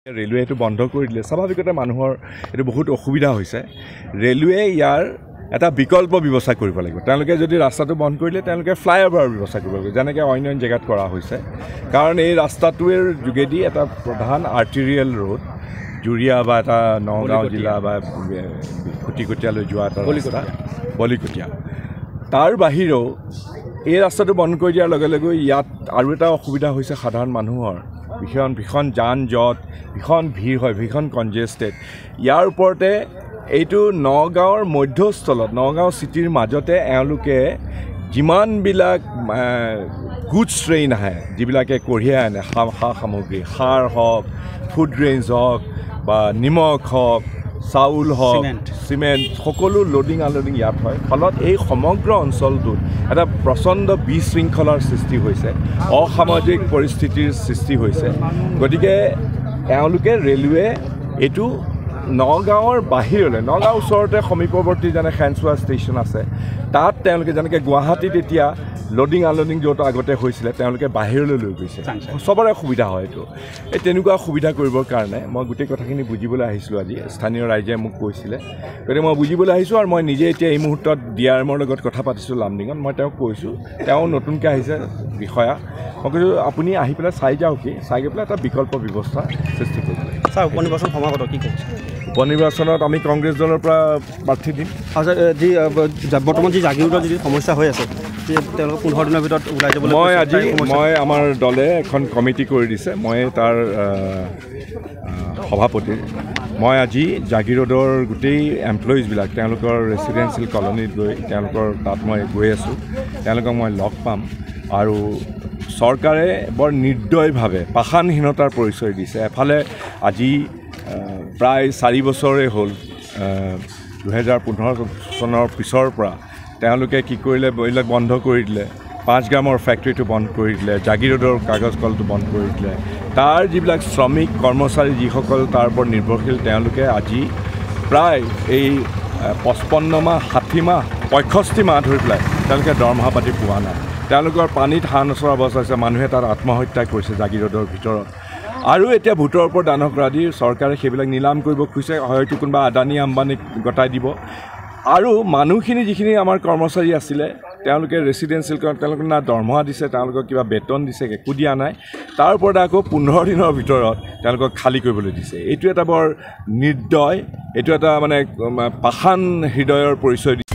ৰেলৱেটো বন্ধ কৰি দিলে স্বাভাৱিকতে মানুহৰ এটো বহুত অসুবিধা হৈছে ৰেলৱে ইয়াৰ এটা বিকল্প ব্যৱস্থা কৰিব লাগিব তেওঁলোকে যদি ৰাস্তাটো বন্ধ কৰিলে তেওঁলোকে ফ্লাইঅভাৰৰ ব্যৱস্থা কৰিব লাগিব যেনেকৈ অন্য জেগাত কৰা হৈছে কাৰণ এই ৰাস্তাটোৰ যোগেদি এটা প্ৰধান আৰ্টেৰিয়েল ৰোড জুৰিয়া বা এটা নগাঁও জিলা বা খুটিকটীয়ালৈ যোৱা এটা ৰাস্তা বলিকটীয়া তাৰ বাহিৰেও এই ৰাস্তাটো বন্ধ কৰি দিয়াৰ লগে লগে ইয়াত আৰু এটা অসুবিধা হৈছে সাধাৰণ মানুহৰ ভীষণ যান জঁট ভীষণ ভিৰ হয় ভীষণ কনজেষ্টেড ইয়াৰ ওপৰতে এইটো নগাঁৱৰ মধ্যস্থলত নগাঁও চিটিৰ মাজতে এওঁলোকে যিমানবিলাক গুডছ ট্ৰেইন আহে যিবিলাকে কঢ়িয়াই আনে সা সামগ্ৰী সাৰ হওক ফুড গ্ৰেইনছ হওক বা নিমখ হওক চাউল হওক চিমেণ্ট সকলো লোডিং আনলোডিং ইয়াত হয় ফলত এই সমগ্ৰ অঞ্চলটোত এটা প্ৰচণ্ড বিশৃংখলাৰ সৃষ্টি হৈছে অসামাজিক পৰিস্থিতিৰ সৃষ্টি হৈছে গতিকে এওঁলোকে ৰেলৱে এইটো নগাঁৱৰ বাহিৰলৈ নগাঁও ওচৰতে সমীপৱৰ্তী যেনে খেনচুৱা ষ্টেচন আছে তাত তেওঁলোকে যেনেকৈ গুৱাহাটীত এতিয়া লোডিং আনলোডিং য'ত আগতে হৈছিলে তেওঁলোকে বাহিৰলৈ লৈ গৈছে চবৰে সুবিধা হয় এইটো এই তেনেকুৱা সুবিধা কৰিবৰ কাৰণে মই গোটেই কথাখিনি বুজিবলৈ আহিছিলোঁ আজি স্থানীয় ৰাইজে মোক কৈছিলে গতিকে মই বুজিবলৈ আহিছোঁ আৰু মই নিজে এতিয়া এই মুহূৰ্তত ডিআৰএমৰ লগত কথা পাতিছোঁ লামডিঙত মই তেওঁক কৈছোঁ তেওঁ নতুনকৈ আহিছে বিষয়া মই কৈছোঁ আপুনি আহি পেলাই চাই যাওঁকি চাই গৈ পেলাই এটা বিকল্প ব্যৱস্থা সৃষ্টি কৰিব ছাৰ উপনিৰ্বাচন সমাগত কি কৈছে উপনিৰ্বাচনত আমি কংগ্ৰেছ দলৰ পৰা প্ৰাৰ্থী দিম যি বৰ্তমান যি জাগিৰোডৰ যি সমস্যা হৈ আছে তেওঁলোকে 15 দিনৰ ভিতৰত ওলাই যাবলৈ মই আমাৰ দলে এখন কমিটি কৰি দিছে মই তাৰ সভাপতি মই আজি জাগিৰোডৰ গোটেই এমপ্লয়িজবিলাক তেওঁলোকৰ ৰেচিডেঞ্চিয়েল কলনীত গৈ তেওঁলোকৰ তাত মই গৈ আছোঁ তেওঁলোকক মই লগ পাম আৰু চৰকাৰে বৰ নিৰ্দয়ভাৱে পাষাণহীনতাৰ পৰিচয় দিছে এফালে আজি প্ৰায় 4 বছৰে হ'ল 2015 চনৰ পিছৰ পৰা তেওঁলোকে কি কৰিলে এইবিলাক বন্ধ কৰি দিলে 5 গ্ৰামৰ ফেক্টৰীটো বন্ধ কৰি দিলে জাগিৰোডৰ কাগজ কলটো বন্ধ কৰি দিলে তাৰ যিবিলাক শ্ৰমিক কৰ্মচাৰী যিসকল তাৰ ওপৰত নিৰ্ভৰশীল তেওঁলোকে আজি প্ৰায় এই 55 মাহ 60 মাহ 65 মাহ ধৰি পেলাই তেওঁলোকে দৰমহা পাতি পোৱা নাই তেওঁলোকৰ পানীত হাঁহ নচৰা অৱস্থা হৈছে মানুহে তাত আত্মহত্যা কৰিছে জাগিৰোডৰ ভিতৰত আৰু এতিয়া ভোটৰ ওপৰত দানক ৰাধি চৰকাৰে সেইবিলাক নিলাম কৰিব খুজিছে হয়তো কোনোবা আদানী আম্বানীক গতাই দিব আৰু মানুহখিনি যিখিনি আমাৰ কৰ্মচাৰী আছিলে তেওঁলোকে ৰেচিডেঞ্চিয়েল তেওঁলোকে না দৰমহা দিছে তেওঁলোকক কিবা বেতন দিছে একো দিয়া নাই তাৰ ওপৰত আকৌ 15 দিনৰ ভিতৰত তেওঁলোকক খালী কৰিবলৈ দিছে এইটো এটা বৰ নিৰ্দয় এইটো এটা মানে পাষাণ হৃদয়ৰ পৰিচয়